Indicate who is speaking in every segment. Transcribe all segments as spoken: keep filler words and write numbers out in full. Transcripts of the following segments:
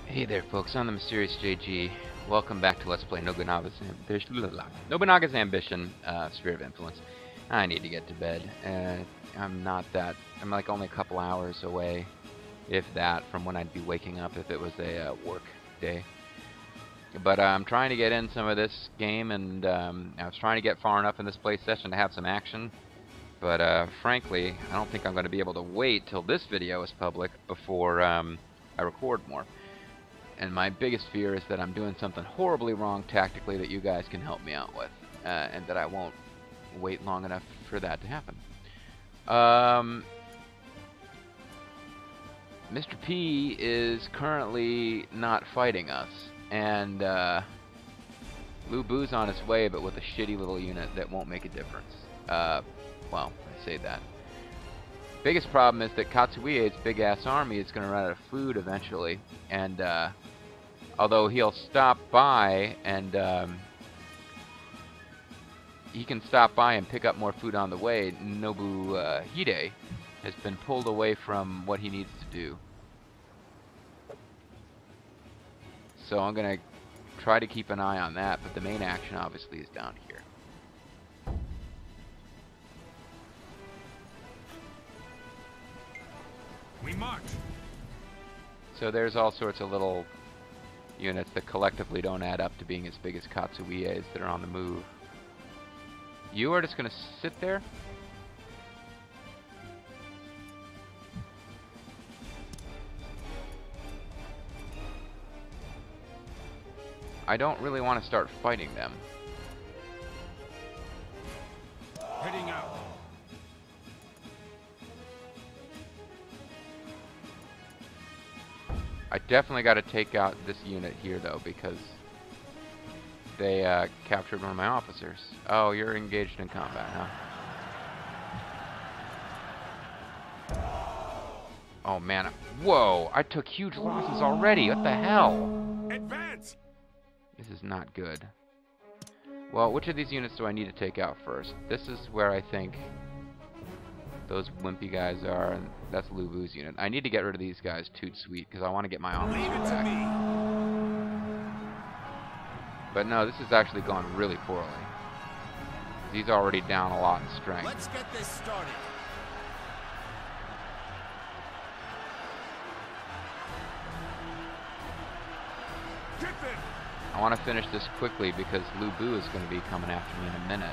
Speaker 1: Hey there folks, I'm the Mysterious J G. Welcome back to Let's Play Nobunaga's Ambition, Nobunaga's Ambition, uh, Sphere of Influence. I need to get to bed. Uh, I'm not that, I'm like only a couple hours away, if that, from when I'd be waking up if it was a uh, work day. But uh, I'm trying to get in some of this game, and um, I was trying to get far enough in this play session to have some action. But uh, frankly, I don't think I'm going to be able to wait till this video is public before um, I record more. And my biggest fear is that I'm doing something horribly wrong tactically that you guys can help me out with, uh, and that I won't wait long enough for that to happen. Um, Mister P is currently not fighting us, and uh, Lu Bu's on his way, but with a shitty little unit that won't make a difference. Uh, well, I say that. Biggest problem is that Katsuie's big-ass army is going to run out of food eventually, and uh, although he'll stop by and um, he can stop by and pick up more food on the way, Nobunaga has been pulled away from what he needs to do. So I'm going to try to keep an eye on that, but the main action obviously is down here.
Speaker 2: We march.
Speaker 1: So there's all sorts of little units that collectively don't add up to being as big as Katsuie's that are on the move. You are just going to sit there? I don't really want to start fighting them.
Speaker 2: Heading out.
Speaker 1: I definitely got to take out this unit here, though, because they uh, captured one of my officers. Oh, you're engaged in combat, huh? Oh, man. Whoa! I took huge losses already! What the hell?
Speaker 2: Advance!
Speaker 1: This is not good. Well, which of these units do I need to take out first? This is where I think those wimpy guys are, and that's Lu Bu's unit. I need to get rid of these guys, toot sweet, because I want to get my officer
Speaker 2: Leave it
Speaker 1: back.
Speaker 2: to me.
Speaker 1: But no, this is actually going really poorly. He's already down a lot in strength.
Speaker 2: Let's get this started. Get them.
Speaker 1: I want to finish this quickly because Lu Bu is going to be coming after me in a minute.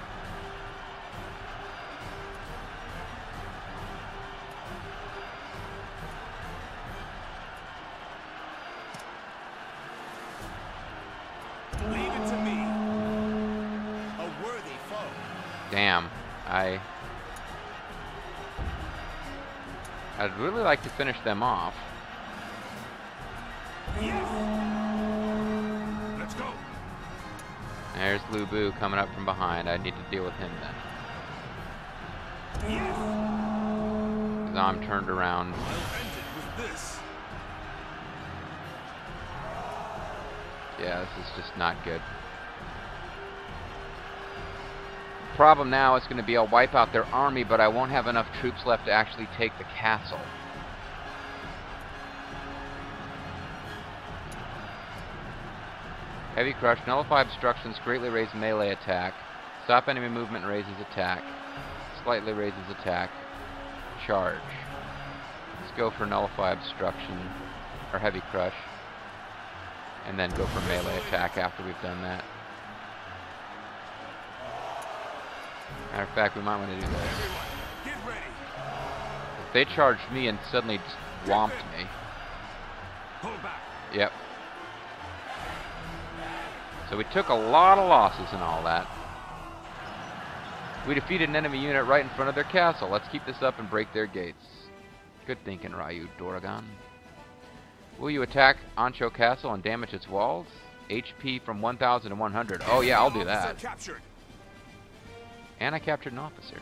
Speaker 2: Leave it to me. A worthy foe.
Speaker 1: Damn, I... I'd really like to finish them off.
Speaker 2: Yes. Let's go.
Speaker 1: There's Lu Bu coming up from behind. I need to deal with him then.
Speaker 2: Yes.
Speaker 1: Because I'm turned around.
Speaker 2: I'll end it with this.
Speaker 1: Yeah, this is just not good. Problem now is going to be I'll wipe out their army, but I won't have enough troops left to actually take the castle. Heavy Crush, nullify obstructions, greatly raise melee attack, stop enemy movement and raises attack, slightly raises attack, charge. Let's go for nullify obstruction, or Heavy Crush, and then go for melee attack after we've done that. Matter of fact, we might want to do this.
Speaker 2: Everyone, get ready.
Speaker 1: If they charged me and suddenly just whomped me.
Speaker 2: Hold back.
Speaker 1: Yep. So we took a lot of losses and all that. We defeated an enemy unit right in front of their castle. Let's keep this up and break their gates. Good thinking, Ryu Doragon. Will you attack Ansho Castle and damage its walls? H P from one thousand to one hundred. Oh yeah, I'll do that.
Speaker 2: Captured.
Speaker 1: And I captured an officer.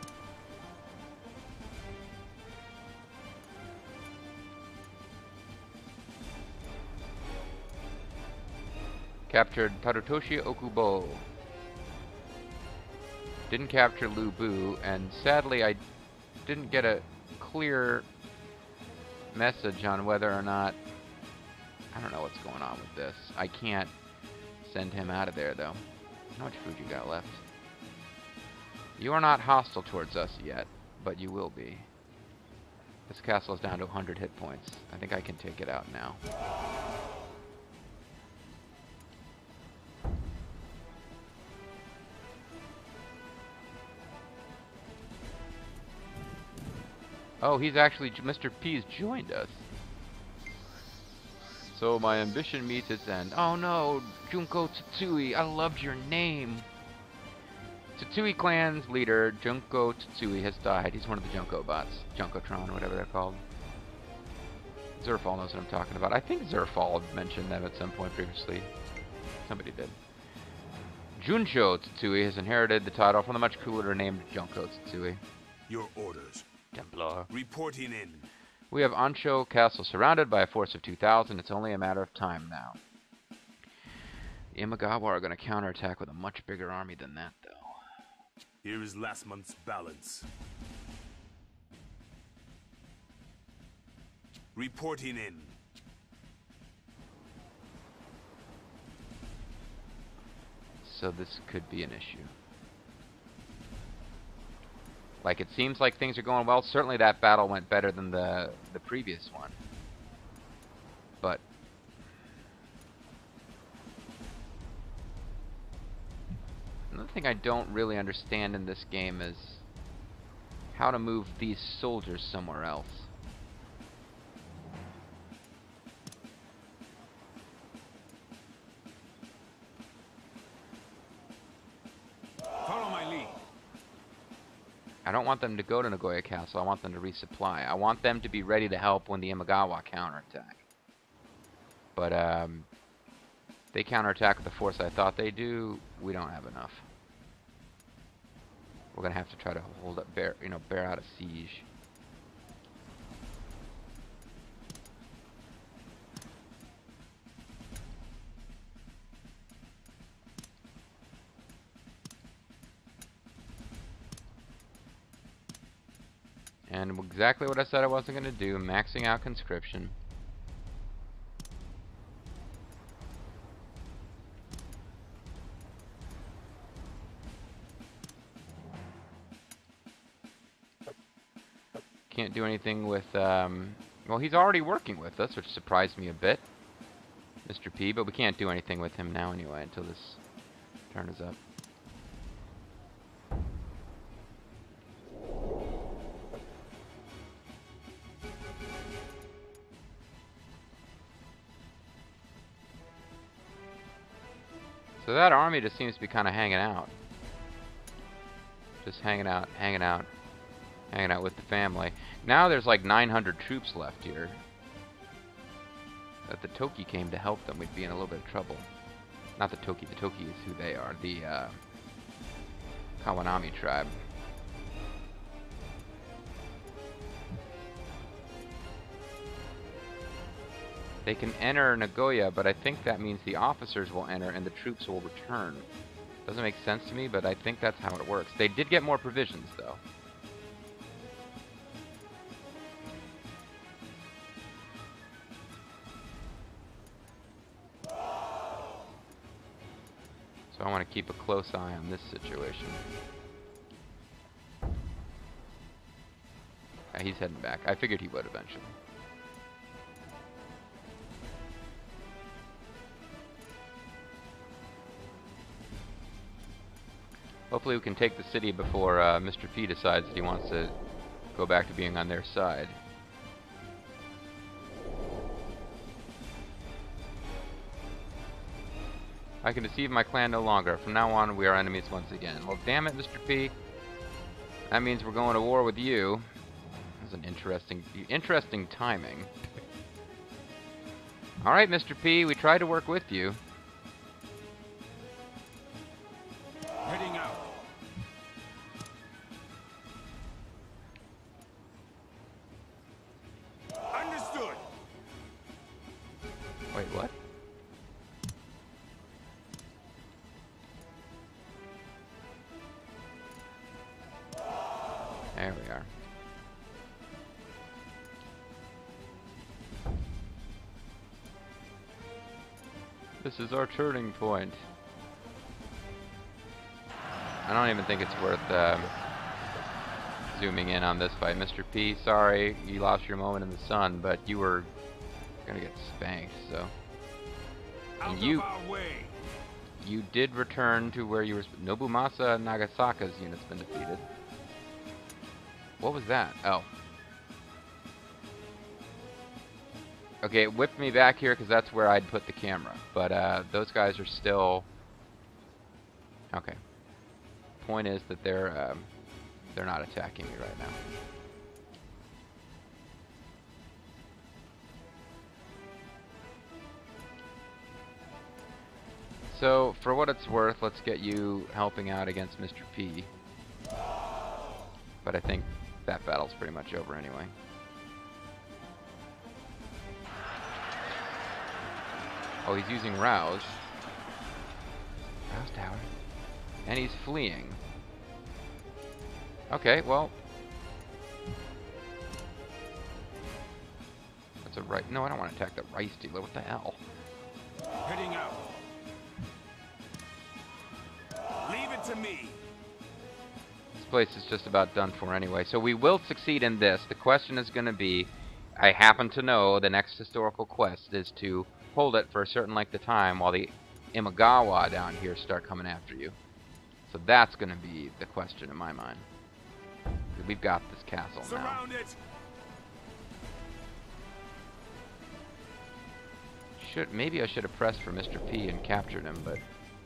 Speaker 1: Captured Tarutoshi Okubo. Didn't capture Lu Bu, and sadly I didn't get a clear message on whether or not I don't know what's going on with this. I can't send him out of there, though. How much food you got left? You are not hostile towards us yet, but you will be. This castle is down to one hundred hit points. I think I can take it out now. Oh, he's actually, Mister P's joined us. So my ambition meets its end. Oh no, Junko Tatsui, I loved your name. Tatsui clan's leader, Junko Tatsui, has died. He's one of the Junko bots. Junkotron, whatever they're called. Zerfall knows what I'm talking about. I think Zerfall mentioned them at some point previously. Somebody did. Juncho Tatsui has inherited the title from the much cooler named Junko Tatsui.
Speaker 2: Your orders.
Speaker 1: Templar.
Speaker 2: Reporting in.
Speaker 1: We have Ansho Castle surrounded by a force of two thousand. It's only a matter of time now. The Imagawa are going to counterattack with a much bigger army than that, though.
Speaker 2: Here is last month's balance. Reporting in.
Speaker 1: So this could be an issue. Like, it seems like things are going well. Certainly that battle went better than the, the previous one. But another thing I don't really understand in this game is how to move these soldiers somewhere else.
Speaker 2: Follow my lead.
Speaker 1: I don't want them to go to Nagoya Castle. I want them to resupply. I want them to be ready to help when the Imagawa counterattack. But um, they counterattack with the force I thought they do. We don't have enough. We're gonna have to try to hold up, bear, you know, bear out a siege. And exactly what I said I wasn't going to do, maxing out conscription. Can't do anything with, um, well, he's already working with us, which surprised me a bit, Mister P, but we can't do anything with him now anyway until this turn is up. So that army just seems to be kind of hanging out. Just hanging out, hanging out, hanging out with the family. Now there's like nine hundred troops left here. If the Toki came to help them, we'd be in a little bit of trouble. Not the Toki, the Toki is who they are. The uh, Kawanami tribe. They can enter Nagoya, but I think that means the officers will enter and the troops will return. Doesn't make sense to me, but I think that's how it works. They did get more provisions, though. So I want to keep a close eye on this situation. Yeah, he's heading back. I figured he would eventually. Hopefully we can take the city before uh, Mister P decides that he wants to go back to being on their side. I can deceive my clan no longer. From now on, we are enemies once again. Well, damn it, Mister P. That means we're going to war with you. That's an interesting, interesting timing. All right, Mister P, we tried to work with you.
Speaker 2: Heading out. Understood.
Speaker 1: Wait, what? There we are. This is our turning point. I don't even think it's worth um, zooming in on this fight. Mister P, sorry you lost your moment in the sun, but you were gonna get spanked, so. And you, you did return to where you were. Nobunaga Nagasaka's unit's been defeated. What was that? Oh. Okay, it whipped me back here because that's where I'd put the camera. But uh, those guys are still. Okay. Point is that they're um, they're not attacking me right now. So, for what it's worth, let's get you helping out against Mister P. But I think that battle's pretty much over anyway. Oh, he's using Rouse. Rouse Tower. And he's fleeing. Okay, well. That's a right. No, I don't want to attack the rice dealer. What the hell?
Speaker 2: Heading out. Leave it to me.
Speaker 1: This place is just about done for anyway. So we will succeed in this. The question is going to be, I happen to know the next historical quest is to hold it for a certain length of time while the Imagawa down here start coming after you. So that's going to be the question in my mind. We've got this castle now.
Speaker 2: Surround it.
Speaker 1: Should maybe I should have pressed for Mister P and captured him, but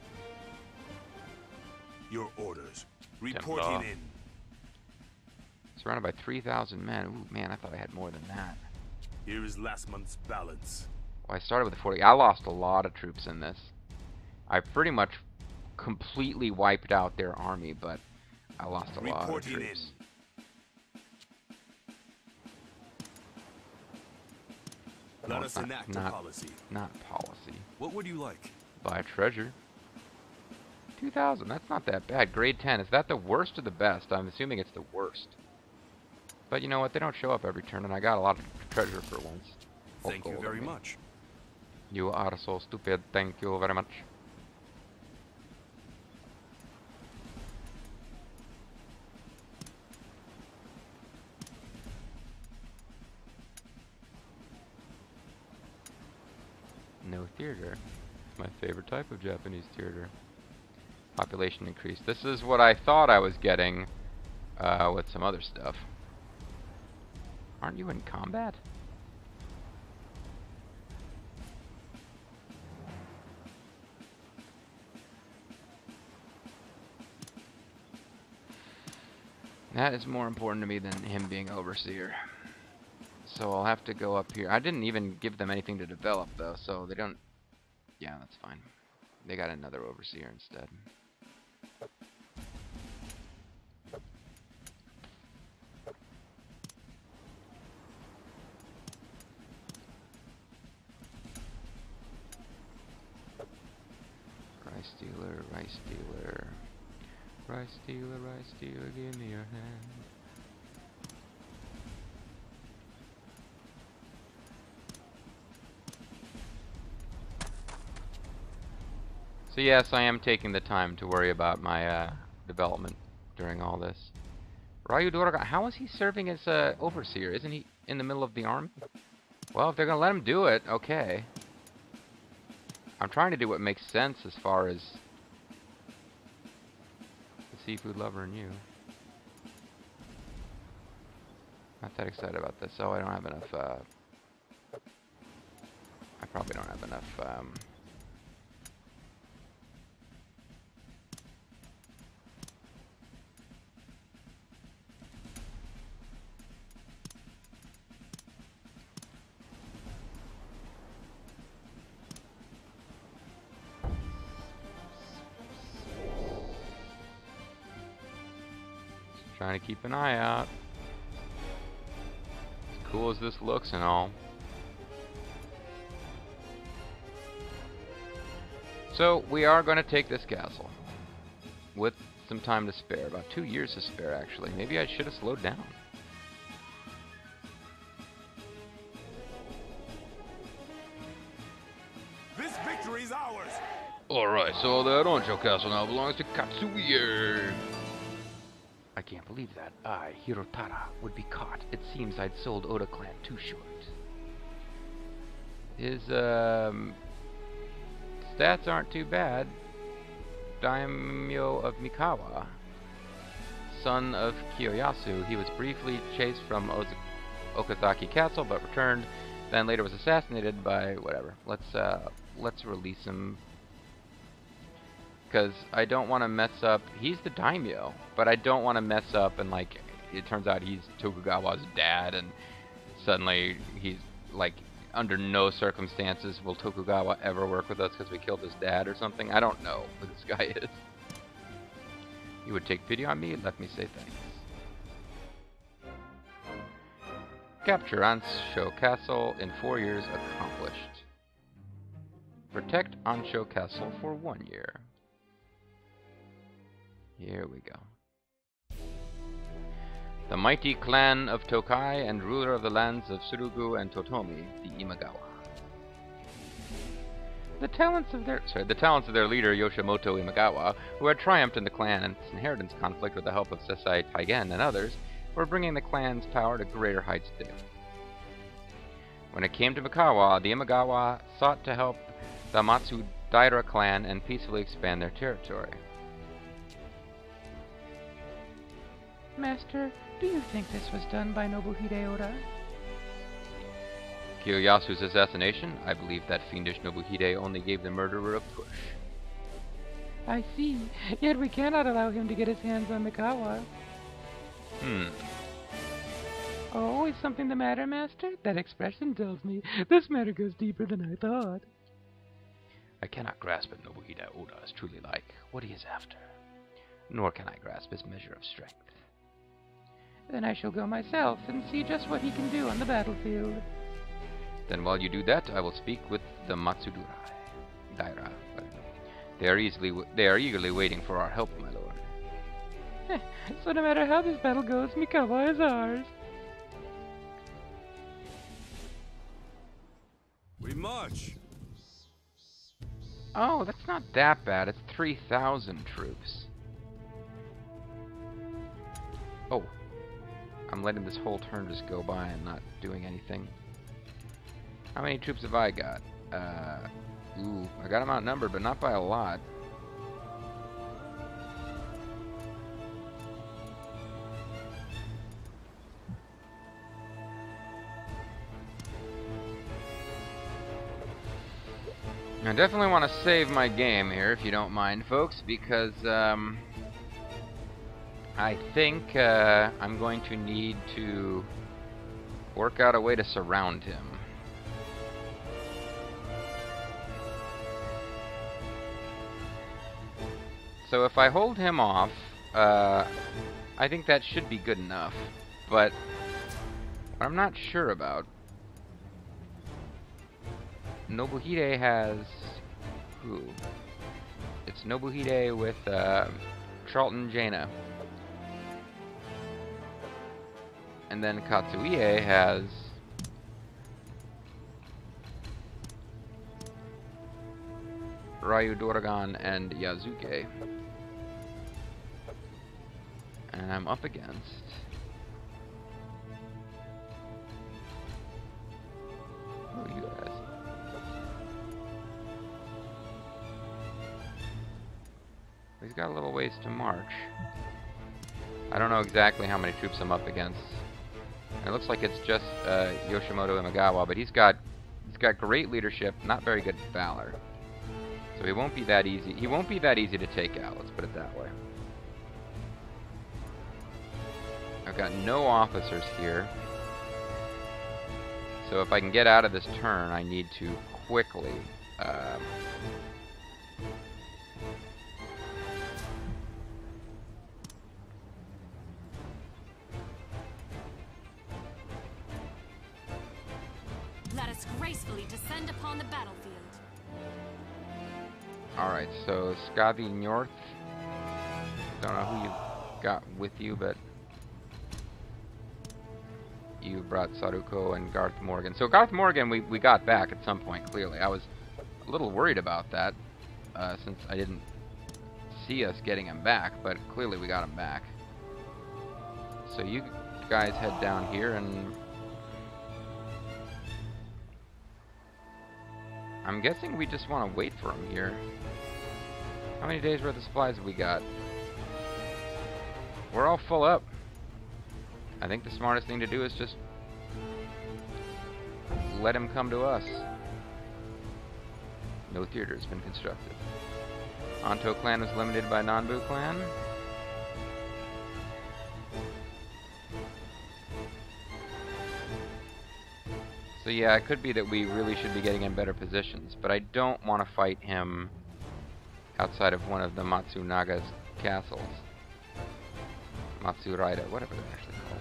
Speaker 2: your orders. Reporting in.
Speaker 1: Surrounded by three thousand men. Ooh, man, I thought I had more than that.
Speaker 2: Here is last month's balance.
Speaker 1: Well, I started with forty. I lost a lot of troops in this. I pretty much completely wiped out their army, but I lost a lot of troops.
Speaker 2: Let
Speaker 1: No,
Speaker 2: us
Speaker 1: not,
Speaker 2: enact
Speaker 1: not,
Speaker 2: a policy.
Speaker 1: Not policy.
Speaker 2: What would you like?
Speaker 1: Buy treasure. two thousand, that's not that bad. Grade ten, is that the worst or the best? I'm assuming it's the worst. But you know what, they don't show up every turn, and I got a lot of treasure for once.
Speaker 2: Thank you very much.
Speaker 1: You are so stupid, thank you very much. No theater. My favorite type of Japanese theater. Population increase. This is what I thought I was getting uh, with some other stuff. Aren't you in combat? That is more important to me than him being overseer. So I'll have to go up here. I didn't even give them anything to develop though, so they don't. Yeah, that's fine. They got another overseer instead. Rice dealer, rice dealer. Rice dealer, rice dealer, give me your hand. So yes, I am taking the time to worry about my uh, development during all this. Ryudora, how is he serving as uh, overseer? Isn't he in the middle of the army? Well, if they're going to let him do it, okay. I'm trying to do what makes sense as far as the seafood lover and you. Not that excited about this. Oh, I don't have enough, uh... I probably don't have enough, um... trying to keep an eye out. As cool as this looks and all. So we are going to take this castle with some time to spare. About two years to spare, actually. Maybe I should have slowed down.
Speaker 2: This victory is ours.
Speaker 1: Alright, so that Ansho castle now belongs to Katsuie. I can't believe that. I, Hirotara, would be caught. It seems I'd sold Oda clan too short. His, um... stats aren't too bad. Daimyo of Mikawa. Son of Kiyoyasu, he was briefly chased from Oz Okazaki Castle, but returned, then later was assassinated by whatever. Let's, uh, let's release him. Because I don't want to mess up. He's the daimyo, but I don't want to mess up and, like, it turns out he's Tokugawa's dad, and suddenly he's, like, under no circumstances will Tokugawa ever work with us because we killed his dad or something. I don't know who this guy is. You would take pity on me and let me say thanks. Capture Ansho Castle in four years accomplished. Protect Ansho Castle for one year. Here we go. The mighty clan of Tokai and ruler of the lands of Tsurugu and Totomi, the Imagawa. The talents of their sorry, the talents of their leader Yoshimoto Imagawa, who had triumphed in the clan and its inheritance conflict with the help of Sesai Taigen and others, were bringing the clan's power to greater heights daily. When it came to Mikawa, the Imagawa sought to help the Mitsudaira clan and peacefully expand their territory.
Speaker 3: Master, do you think this was done by Nobuhide Oda?
Speaker 1: Kiyoshi's assassination? I believe that fiendish Nobuhide only gave the murderer a push.
Speaker 3: I see. Yet we cannot allow him to get his hands on Mikawa.
Speaker 1: Hmm.
Speaker 3: Oh, is something the matter, Master? That expression tells me this matter goes deeper than I thought.
Speaker 1: I cannot grasp what Nobuhide Oda is truly like, what he is after. Nor can I grasp his measure of strength.
Speaker 3: Then I shall go myself and see just what he can do on the battlefield.
Speaker 1: Then while you do that, I will speak with the Mitsudaira. Daira. They are easily, they are eagerly waiting for our help, my lord.
Speaker 3: So no matter how this battle goes, Mikawa is ours.
Speaker 2: We march.
Speaker 1: Oh, that's not that bad. It's three thousand troops. Oh. I'm letting this whole turn just go by and not doing anything. How many troops have I got? Uh, ooh, I got them outnumbered, but not by a lot. I definitely want to save my game here, if you don't mind, folks, because, um... I think uh, I'm going to need to work out a way to surround him. So if I hold him off, uh, I think that should be good enough. But what I'm not sure about, Nobuhide has who? It's Nobuhide with uh, Charlton Jaina. And then Katsuie has Ryu Doragon and Yazuke. And I'm up against oh, you guys. He's got a little ways to march. I don't know exactly how many troops I'm up against. It looks like it's just uh, Yoshimoto Imagawa, but he's got he's got great leadership, not very good valor. So he won't be that easy. He won't be that easy to take out. Let's put it that way. I've got no officers here, so if I can get out of this turn, I need to quickly. Uh,
Speaker 4: Let us gracefully descend upon the battlefield.
Speaker 1: Alright, so Scavi North. Don't know who you've got with you, but you brought Saruko and Garth Morgan. So Garth Morgan we, we got back at some point, clearly. I was a little worried about that. uh, since I didn't see us getting him back, but clearly we got him back. So you guys head down here, and I'm guessing we just want to wait for him here. How many days worth of supplies have we got? We're all full up. I think the smartest thing to do is just let him come to us. No theater has been constructed. Ansho clan was limited by Nanbu clan. So yeah, it could be that we really should be getting in better positions, but I don't want to fight him outside of one of the Matsunaga's castles. Mitsudaira, whatever they're actually called.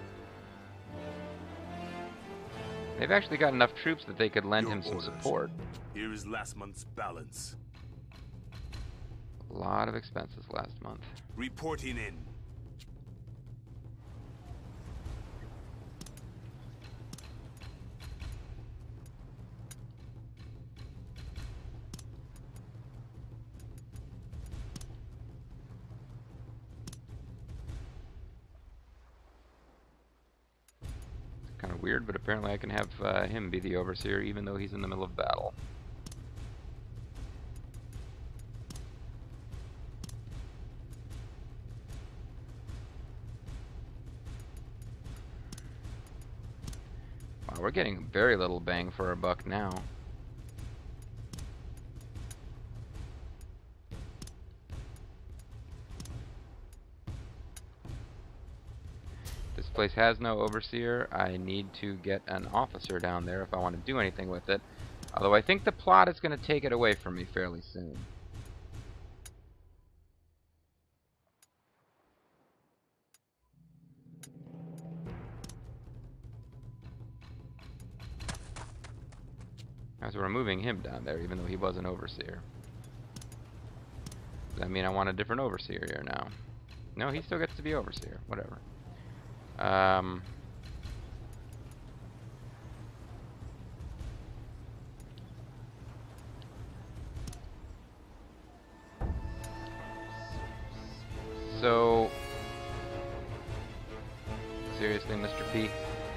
Speaker 1: They've actually got enough troops that they could lend
Speaker 2: Your
Speaker 1: him some
Speaker 2: orders.
Speaker 1: support.
Speaker 2: Here is last month's balance.
Speaker 1: A lot of expenses last month.
Speaker 2: Reporting in.
Speaker 1: Kind of weird, but apparently I can have uh, him be the overseer even though he's in the middle of battle. Wow, we're getting very little bang for our buck now. This place has no overseer. I need to get an officer down there if I want to do anything with it. Although I think the plot is going to take it away from me fairly soon. As we're moving him down there, even though he was an overseer. Does that mean I want a different overseer here now? No, he still gets to be overseer. Whatever. Um, so, seriously, Mister P?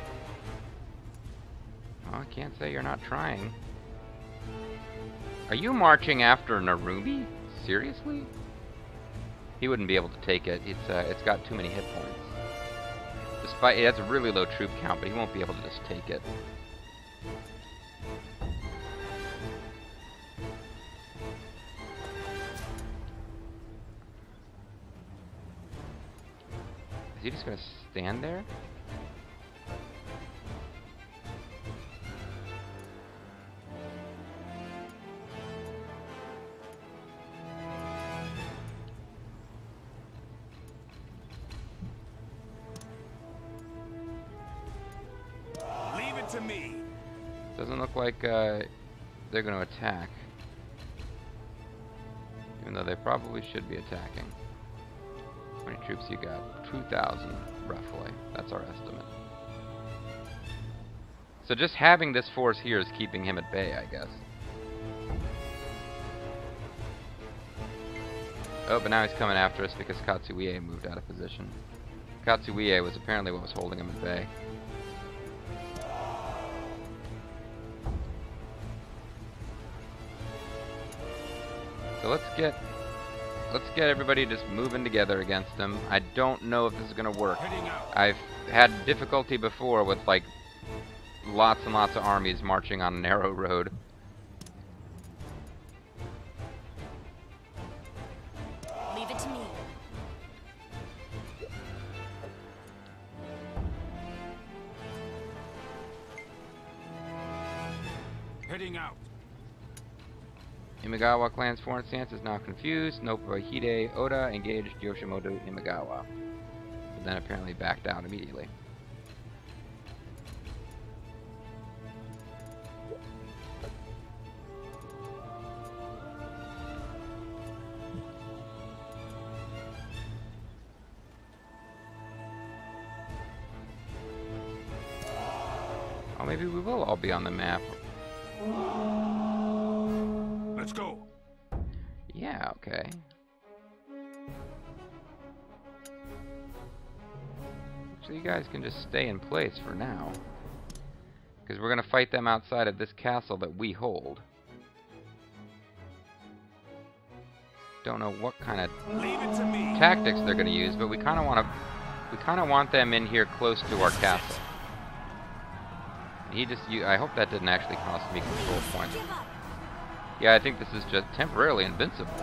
Speaker 1: Well, I can't say you're not trying. Are you marching after Narumi? Seriously? He wouldn't be able to take it. It's uh, it's got too many hit points. Despite it has a really low troop count, but he won't be able to just take it. Is he just gonna stand there?
Speaker 2: To me.
Speaker 1: Doesn't look like uh, they're going to attack. Even though they probably should be attacking. How many troops you got? two thousand, roughly. That's our estimate. So just having this force here is keeping him at bay, I guess. Oh, but now he's coming after us because Katsuie moved out of position. Katsuie was apparently what was holding him at bay. So let's get let's get everybody just moving together against them. I don't know if this is gonna work. I've had difficulty before with like lots and lots of armies marching on a narrow road.
Speaker 4: Leave it to me.
Speaker 2: Heading out.
Speaker 1: Imagawa clan's foreign stance is now confused. Nobunaga Oda engaged Yoshimoto Imagawa, but then apparently backed out immediately. Oh, maybe we will all be on the map.
Speaker 2: Let's go.
Speaker 1: Yeah, okay. So you guys can just stay in place for now. Because we're going to fight them outside of this castle that we hold. Don't know what kind of tactics they're going to use, but we kind of want to we kind of want them in here close to our castle. He just you I hope that didn't actually cost me control points. Yeah, I think this is just temporarily invincible.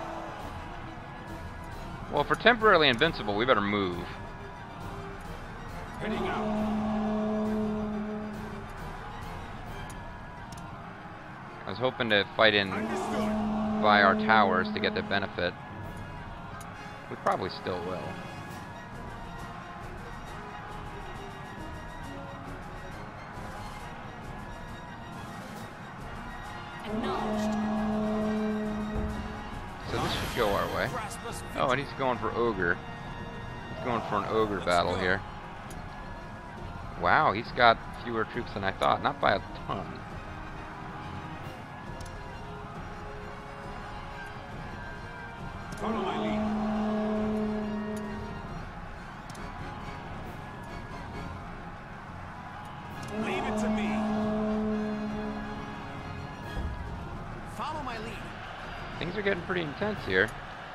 Speaker 1: Well, for temporarily invincible, we better move.
Speaker 2: Heading out.
Speaker 1: I was hoping to fight in
Speaker 2: Understood.
Speaker 1: by our towers to get the benefit. We probably still will.
Speaker 4: Acknowledged.
Speaker 1: So this should go our way. Oh, and he's going for ogre. He's going for an ogre battle here. Wow, he's got fewer troops than I thought. Not by a ton.
Speaker 2: Follow my lead. Leave it to me. Follow my lead.
Speaker 1: Things are getting pretty intense here.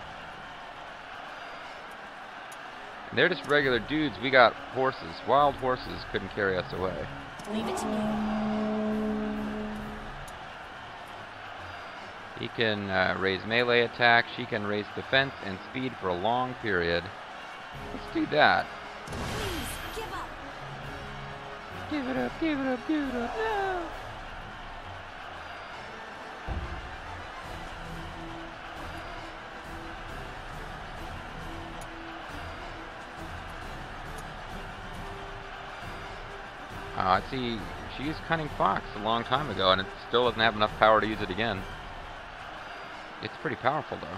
Speaker 1: And they're just regular dudes. We got horses. Wild horses couldn't carry us away.
Speaker 4: Leave it to me.
Speaker 1: He can uh, raise melee attack. She can raise defense and speed for a long period. Let's do that.
Speaker 4: Please, give up.
Speaker 3: Give it up, give it up, give it up. No!
Speaker 1: Uh, I see she used Cunning Fox a long time ago, and it still doesn't have enough power to use it again. It's pretty powerful, though.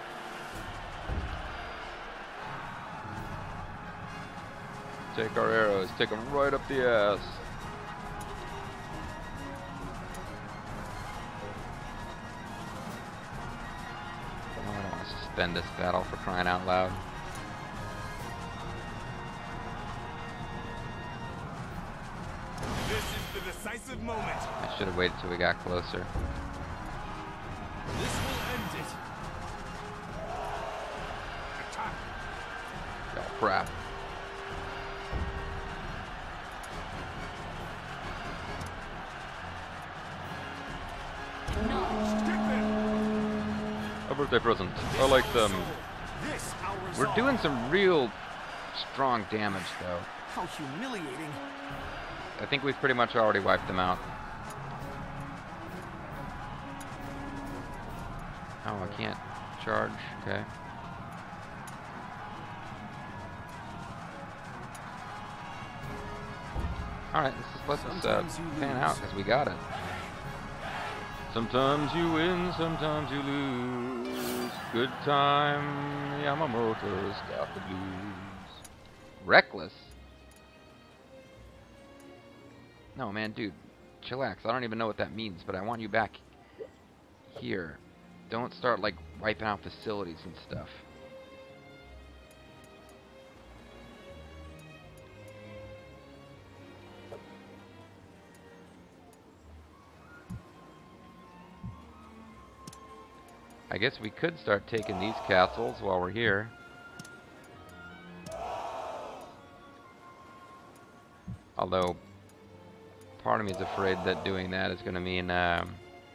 Speaker 1: Take our arrows, take them right up the ass. Oh, I don't want to suspend this battle for crying out loud.
Speaker 2: This is the decisive moment.
Speaker 1: I should have waited till we got closer.
Speaker 2: This will end it. Attack.
Speaker 1: Oh, crap.
Speaker 4: Acknowledged.
Speaker 2: Get them.
Speaker 1: A birthday present. I like them.
Speaker 2: This our
Speaker 1: We're
Speaker 2: resolve.
Speaker 1: doing some real strong damage, though.
Speaker 2: How humiliating.
Speaker 1: I think we've pretty much already wiped them out. Oh, I can't charge. Okay. Alright, let's just let this uh,
Speaker 2: Sometimes you
Speaker 1: pan
Speaker 2: lose.
Speaker 1: out, because we got it. Sometimes you win, sometimes you lose. Good time, Yamamoto's got the blues. Reckless? No, man, dude, chillax. I don't even know what that means, but I want you back here. Don't start, like, wiping out facilities and stuff. I guess we could start taking these castles while we're here. Although, part of me is afraid that doing that is going to mean um,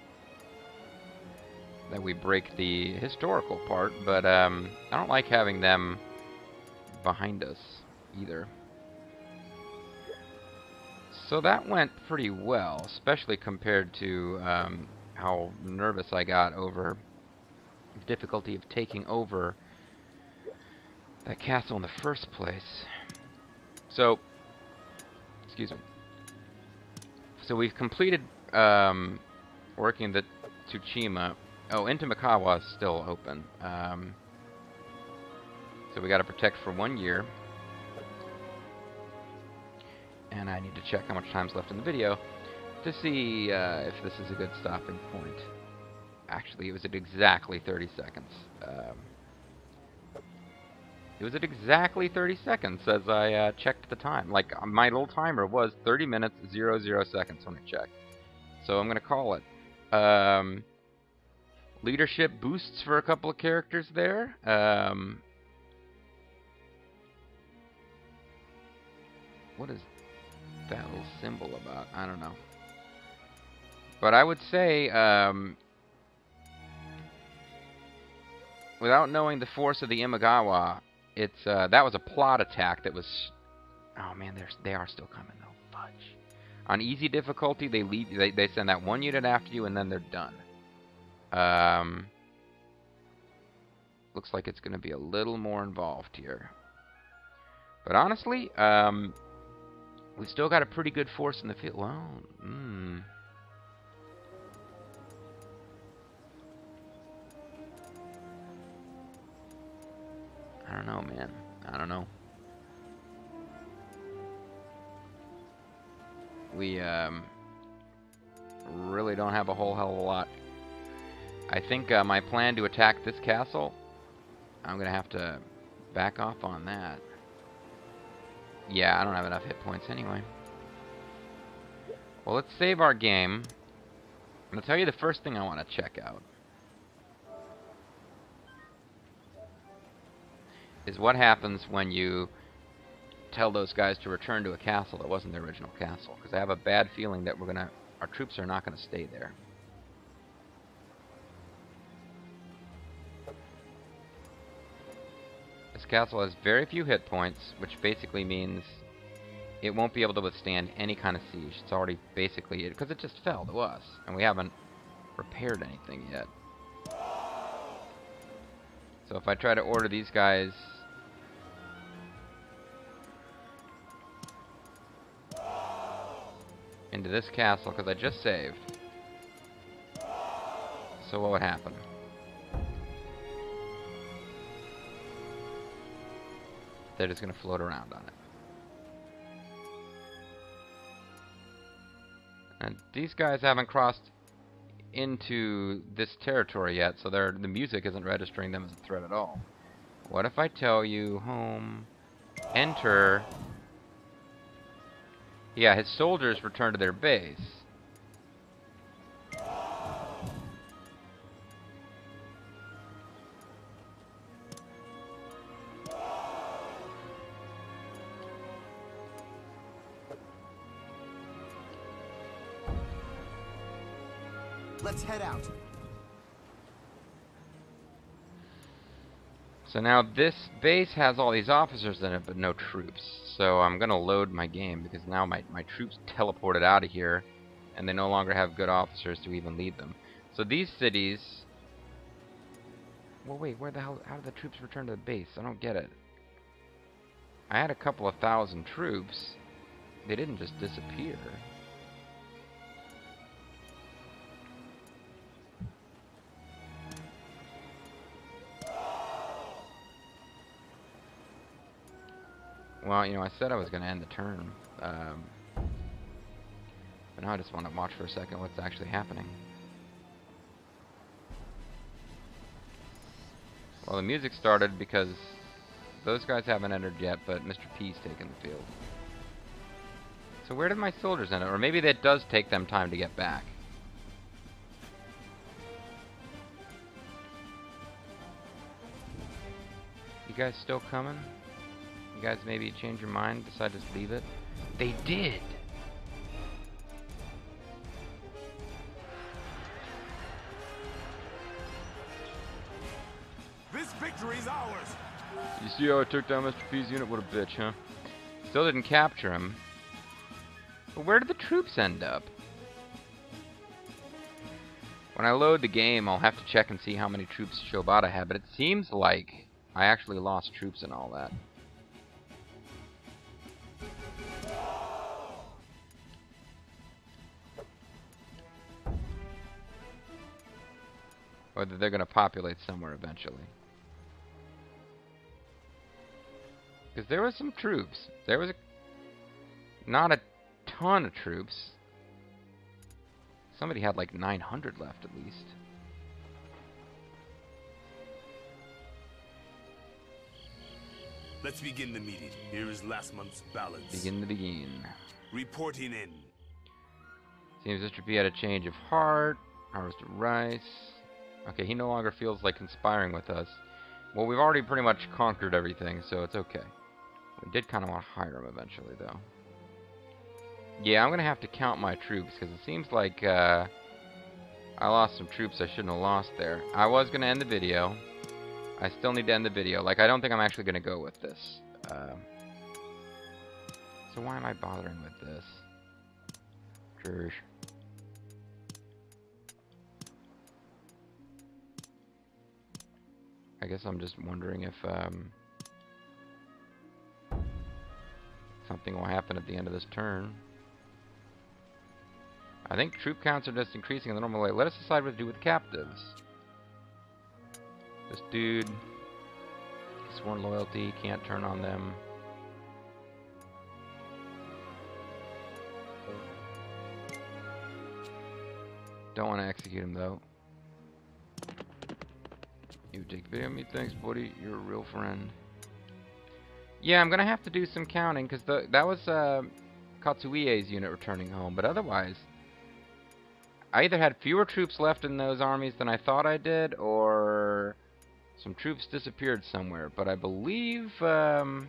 Speaker 1: that we break the historical part, but um, I don't like having them behind us either. So that went pretty well, especially compared to um, how nervous I got over the difficulty of taking over that castle in the first place. So, excuse me. So we've completed um, working the Tsushima. Oh, into Mikawa is still open. Um, so we got to protect for one year. And I need to check how much time's left in the video to see uh, if this is a good stopping point. Actually, it was at exactly thirty seconds. Um, it was at exactly thirty seconds as I uh, checked the time. Like, my little timer was thirty minutes, zero, zero seconds when I checked. So I'm going to call it. Um, leadership boosts for a couple of characters there. Um, what is that little symbol about? I don't know. But I would say, um, without knowing the force of the Imagawa, it's uh, that was a plot attack that was. Oh man, they're they are still coming though. Fudge. On easy difficulty, they lead they they send that one unit after you, and then they're done. Um, looks like it's going to be a little more involved here. But honestly, um, we still got a pretty good force in the field. Well, hmm. I don't know, man. I don't know. We um, really don't have a whole hell of a lot. I think uh, my plan to attack this castle, I'm going to have to back off on that. Yeah, I don't have enough hit points anyway. Well, let's save our game. I'm going to tell you the first thing I want to check out. Is what happens when you tell those guys to return to a castle that wasn't their original castle. Because I have a bad feeling that we're gonna, our troops are not going to stay there. This castle has very few hit points, which basically means it won't be able to withstand any kind of siege. It's already basically, because it just fell to us, and we haven't repaired anything yet. So if I try to order these guys into this castle, because I just saved, so what would happen? They're just going to float around on it. And these guys haven't crossed into this territory yet, so they're, the music isn't registering them as a threat at all. What if I tell you, home, enter... Yeah, his soldiers return to their base.
Speaker 2: Let's head out.
Speaker 1: So now this base has all these officers in it, but no troops. So I'm going to load my game, because now my, my troops teleported out of here, and they no longer have good officers to even lead them. So these cities... Well, wait, where the hell... How did the troops return to the base? I don't get it. I had a couple of thousand troops. They didn't just disappear. Well, you know, I said I was going to end the turn. Um, but now I just want to watch for a second what's actually happening. Well, the music started because those guys haven't entered yet, but Mister P's taken the field. So where did my soldiers enter? Or maybe that does take them time to get back. You guys still coming? You guys maybe change your mind, decide to just leave it? They did!
Speaker 2: This victory's ours.
Speaker 1: You see how I took down Mister P's unit? What a bitch, huh? Still didn't capture him. But where did the troops end up? When I load the game, I'll have to check and see how many troops Shibata had, but it seems like I actually lost troops and all that. Or that they're going to populate somewhere eventually. Because there was some troops. There was a, not a ton of troops. Somebody had like nine hundred left at least.
Speaker 2: Let's begin the meeting. Here is last month's balance.
Speaker 1: Begin the begin.
Speaker 2: Reporting in.
Speaker 1: Seems Mister P had a change of heart. Harvested rice. Okay, he no longer feels like conspiring with us. Well, we've already pretty much conquered everything, so it's okay. We did kind of want to hire him eventually, though. Yeah, I'm going to have to count my troops, because it seems like uh, I lost some troops I shouldn't have lost there. I was going to end the video. I still need to end the video. Like, I don't think I'm actually going to go with this. Uh, so why am I bothering with this? Sure. I guess I'm just wondering if um, something will happen at the end of this turn. I think troop counts are just increasing in the normal way. Let us decide what to do with captives. This dude, sworn loyalty, can't turn on them. Don't want to execute him though. You take video of me, thanks buddy, you're a real friend. Yeah, I'm gonna have to do some counting, because the that was uh, Katsuie's unit returning home, but otherwise I either had fewer troops left in those armies than I thought I did, or some troops disappeared somewhere, but I believe um,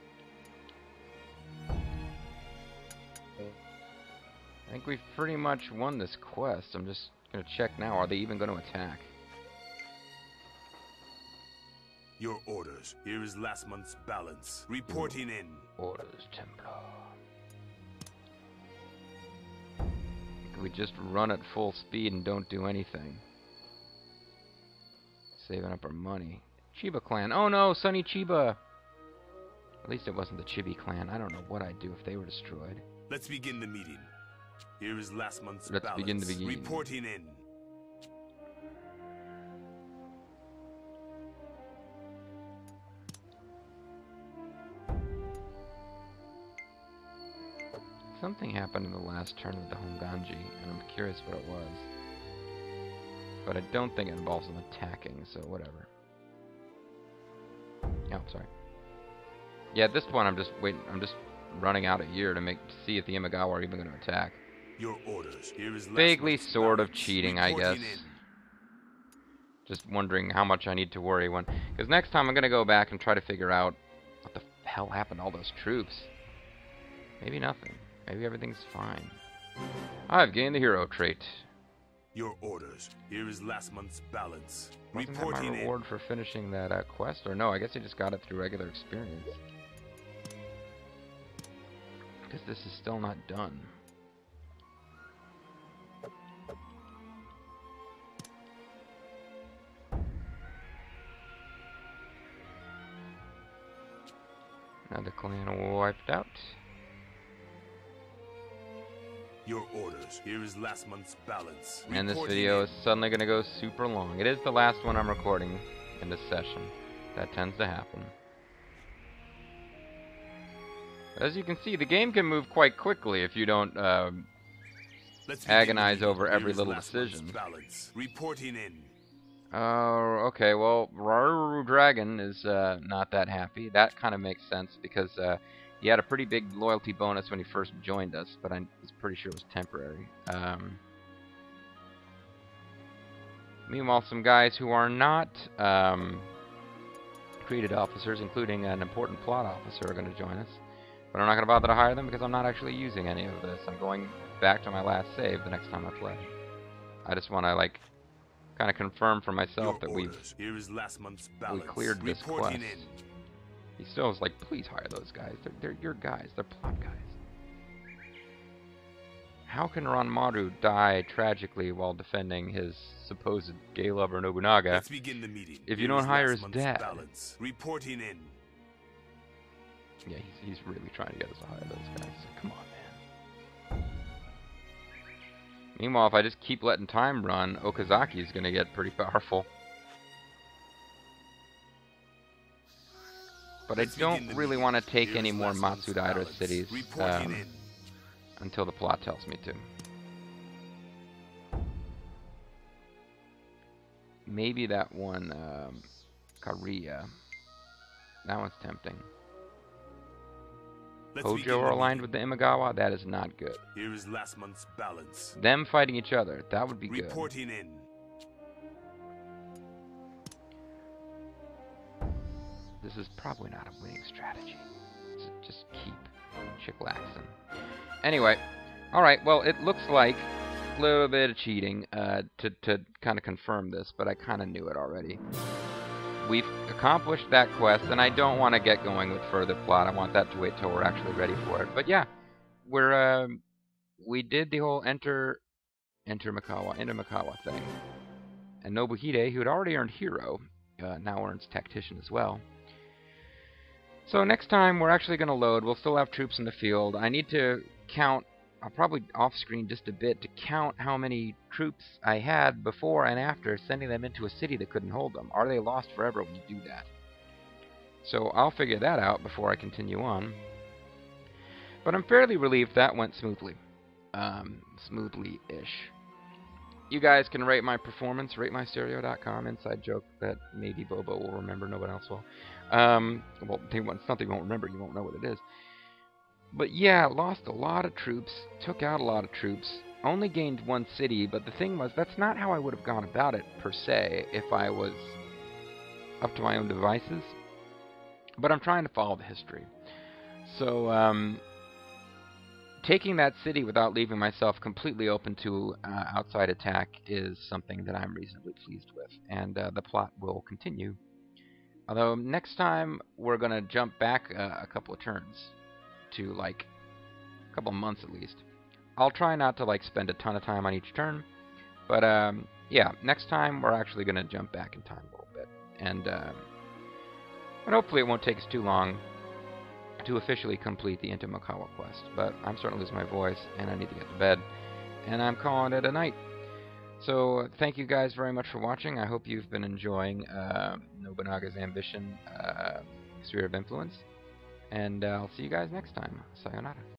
Speaker 1: I think we've pretty much won this quest. I'm just gonna check now, are they even gonna attack?
Speaker 2: Your orders. Here is last month's balance. Reporting in.
Speaker 1: Orders, Templar. We just run at full speed and don't do anything. Saving up our money. Chiba clan. Oh no, Sunny Chiba! At least it wasn't the Chibi clan. I don't know what I'd do if they were destroyed.
Speaker 2: Let's begin the meeting. Here is last month's
Speaker 1: Let's
Speaker 2: balance.
Speaker 1: begin the beginning.
Speaker 2: Reporting in.
Speaker 1: Something happened in the last turn with the Honganji, and I'm curious what it was. But I don't think it involves them attacking, so whatever. Oh, sorry. Yeah, at this point I'm just waiting. I'm just running out a year to make to see if the Imagawa are even going to attack.
Speaker 2: Your orders. Here is last
Speaker 1: Vaguely
Speaker 2: month's
Speaker 1: sort of
Speaker 2: balance.
Speaker 1: cheating, I guess.
Speaker 2: Reporting in.
Speaker 1: Just wondering how much I need to worry when, because next time I'm going to go back and try to figure out what the hell happened to all those troops. Maybe nothing. Maybe everything's fine. I've gained the hero trait.
Speaker 2: Your orders. Here is last month's balance.
Speaker 1: Wasn't that
Speaker 2: Reporting
Speaker 1: my reward for finishing that uh, quest? Or no, I guess I just got it through regular experience. Because this is still not done. Another clan wiped out.
Speaker 2: Your orders. Here is last month's balance.
Speaker 1: And this
Speaker 2: Reporting
Speaker 1: video
Speaker 2: in.
Speaker 1: is suddenly going to go super long. It is the last one I'm recording in this session. That tends to happen. As you can see, the game can move quite quickly if you don't uh,
Speaker 2: Let's begin
Speaker 1: agonize
Speaker 2: the meeting.
Speaker 1: over
Speaker 2: Here
Speaker 1: every
Speaker 2: is
Speaker 1: little
Speaker 2: last month's
Speaker 1: decision.
Speaker 2: balance. Reporting in.
Speaker 1: Oh, okay, well, Rauru Dragon is uh, not that happy. That kind of makes sense because uh, he had a pretty big loyalty bonus when he first joined us, but I was pretty sure it was temporary. Um, meanwhile, some guys who are not um, created officers, including an important plot officer, are going to join us. But I'm not going to bother to hire them because I'm not actually using any of this. I'm going back to my last save the next time I play. I just want to, like, kind of confirm for myself
Speaker 2: Your
Speaker 1: that we've
Speaker 2: orders. Here is last month's
Speaker 1: we
Speaker 2: balance.
Speaker 1: cleared this
Speaker 2: Reporting
Speaker 1: quest.
Speaker 2: in.
Speaker 1: He still was like, please hire those guys. They're, they're your guys. They're plot guys. How can Ranmaru die tragically while defending his supposed gay lover Nobunaga
Speaker 2: Let's begin the meeting.
Speaker 1: if you
Speaker 2: Here
Speaker 1: don't
Speaker 2: is
Speaker 1: hire
Speaker 2: last
Speaker 1: his
Speaker 2: month's
Speaker 1: dad?
Speaker 2: balance. Reporting in.
Speaker 1: Yeah, he's, he's really trying to get us to hire those guys. So come on, man. Meanwhile, if I just keep letting time run, Okazaki's going to get pretty powerful. But I
Speaker 2: Let's begin
Speaker 1: don't
Speaker 2: the
Speaker 1: really
Speaker 2: meeting.
Speaker 1: want to take
Speaker 2: Here
Speaker 1: any
Speaker 2: is
Speaker 1: more
Speaker 2: last month's
Speaker 1: Mitsudaira
Speaker 2: balance.
Speaker 1: cities
Speaker 2: Reporting
Speaker 1: um,
Speaker 2: in.
Speaker 1: until the plot tells me to. Maybe that one, um, Kariya. That one's tempting.
Speaker 2: Let's
Speaker 1: Hojo
Speaker 2: begin
Speaker 1: are
Speaker 2: the
Speaker 1: aligned
Speaker 2: meeting.
Speaker 1: with the Imagawa. That is not good.
Speaker 2: Here is last month's balance.
Speaker 1: Them fighting each other. That would be good.
Speaker 2: Reporting in.
Speaker 1: This is probably not a winning strategy. So just keep chick-laxing. Anyway, alright, well, it looks like a little bit of cheating uh, to, to kind of confirm this, but I kind of knew it already. We've accomplished that quest, and I don't want to get going with further plot. I want that to wait till we're actually ready for it. But yeah, we're uh, we did the whole enter enter Mikawa, enter Mikawa thing. And Nobuhide, who had already earned hero, uh, now earns tactician as well. So next time we're actually going to load. We'll still have troops in the field. I need to count, I'll probably off-screen just a bit, to count how many troops I had before and after sending them into a city that couldn't hold them. Are they lost forever when you do that? So I'll figure that out before I continue on. But I'm fairly relieved that went smoothly. Um, smoothly-ish. You guys can rate my performance, rate my stereo dot com, inside joke that maybe Bobo will remember, no one else will. Um, well, it's something you won't remember, you won't know what it is. But yeah, lost a lot of troops, took out a lot of troops, only gained one city, but the thing was, that's not how I would have gone about it, per se, if I was up to my own devices. But I'm trying to follow the history. So, um... taking that city without leaving myself completely open to uh, outside attack is something that I'm reasonably pleased with, and uh, the plot will continue. Although next time we're going to jump back uh, a couple of turns to like a couple of months at least. I'll try not to like spend a ton of time on each turn, but um, yeah, next time we're actually going to jump back in time a little bit, and uh, and hopefully it won't take us too long to officially complete the Enter Mikawa quest. But I'm starting to lose my voice, and I need to get to bed, and I'm calling it a night. So thank you guys very much for watching. I hope you've been enjoying uh, Nobunaga's Ambition uh, Sphere of Influence, and uh, I'll see you guys next time. Sayonara.